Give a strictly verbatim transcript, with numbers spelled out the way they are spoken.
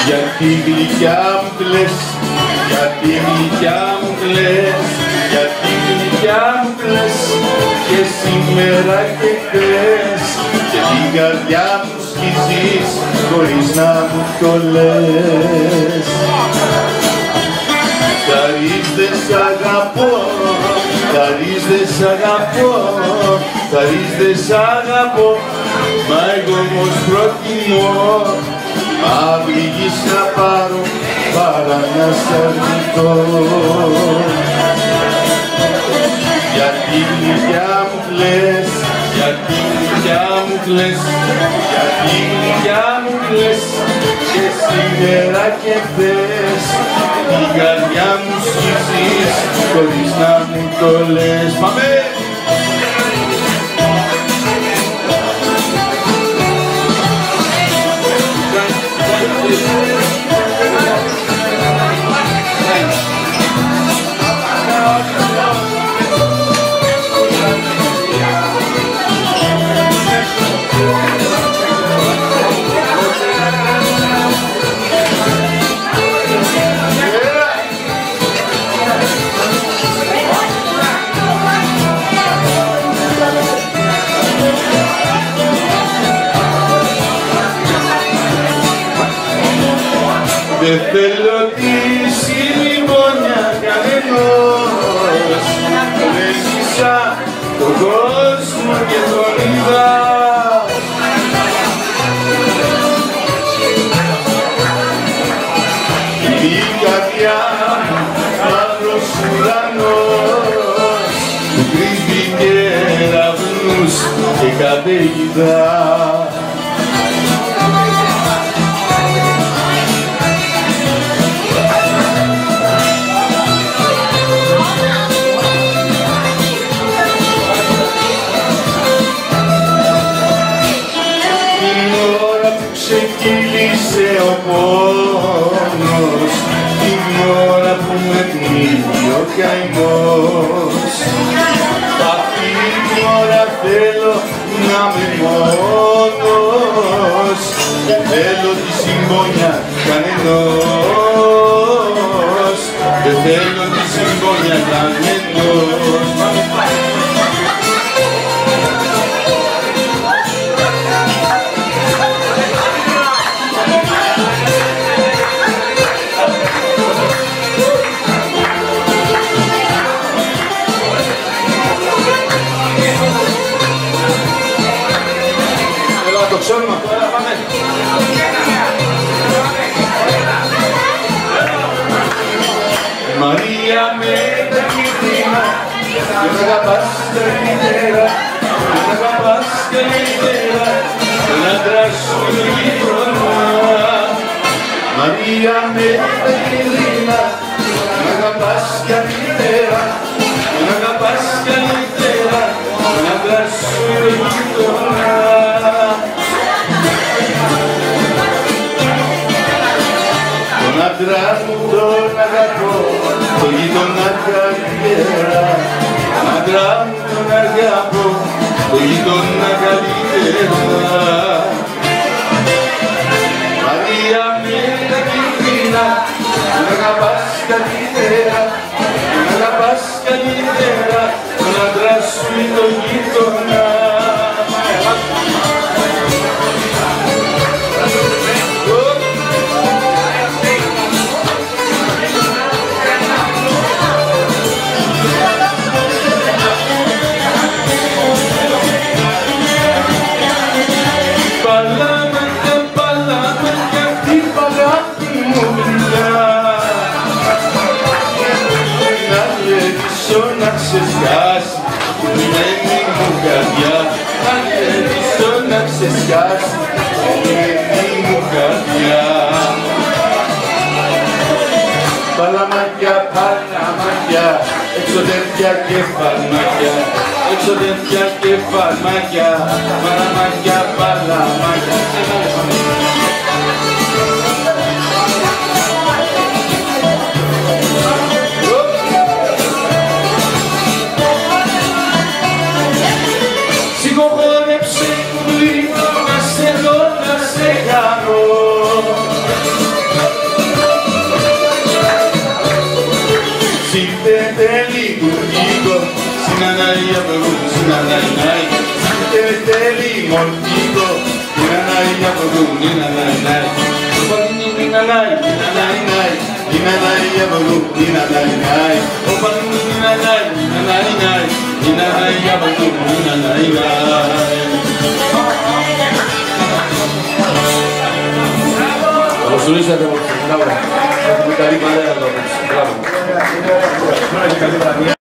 Γιατί γλυκιά μου κλαις, γιατί γλυκιά μου κλαις, γιατί γλυκιά μου κλαις και σήμερα και χθες και την καρδιά μου σκίζεις χωρίς να μου το λες. Χαρίς δεν σ' αγαπώ, χαρίς δεν σ' αγαπώ, χαρίς δεν σ' αγαπώ, μα εγώ όμως προτιμώ μαύρη γης να πάρω παρά να σ' αρνηθώ. Γιατί γλυκιά μου κλαις, γιατί γλυκιά μου κλαις, γιατί γλυκιά μου κλαις και σήμερα και χθες την καρδιά μου σκίζεις χωρίς να μου το λες. Πάμε! Δεν θέλω τη συλλημόνια κανενός, δεν ζήσα τον κόσμο και τον είδα. Η καρδιά μου μαύρος ουρανός που κρύβει κεραυνούς και καταιγίδα. Ξεκύλισε ο πόνος την ώρα που με πνίγει ο καημός. Αυτή την ώρα θέλω να είμαι μόνος, δεν θέλω τη συμπόνια κανενός, δεν θέλω τη συμπόνια κανενός. Το ξέρουμε αυτό, έλα πάμε. Μαρία με τα κυτρινά, δεν αγαπάς καλύτερα, δεν αγαπάς καλύτερα, τον άντρα σου γείτονα. Μαρία με τα κυτρινά, δεν αγαπάς καλύτερα, δεν αγαπάς καλύτερα, τον άντρα σου γείτονα. Τον άντρα μου τον αγαπώ, τον γείτονα καλύτερα. Τον άντρα μου τον αγαπώ, τον γείτονα καλύτερα. Μαρία με τα κυτρινά, τον αγαπάς καλύτερα, τον αγαπάς καλύτερα, τον άντρα σου τον γείτονα. Να ξεσκάσει, λιμένη μου καρδιά, να γελίσω να ξεσκάσει, λιμένη μου καρδιά. Παλαμάκια, παλαμάκια, εξωτεριά και φαρμάκια, εξωτεριά και φαρμάκια, παλαμάκια, παλαμάκια. Συγχώρεψε μου λίγο, να σε δω, να σε κάνω. τέλει μορφικό. Νίνα νάι για ποδού, νίνα νάι νάι. Νίνα νάι, νίνα νάι νάι. Νίνα νάι για ποδού, νίνα νάι νάι. Νίνα νάι, νίνα νάι νάι. Νίνα νάι για ποδού, νίνα νάι νάι. Καλώς ορίσατε, μπράβο. Έχουμε καλή παρέα εδώ. Μπράβο.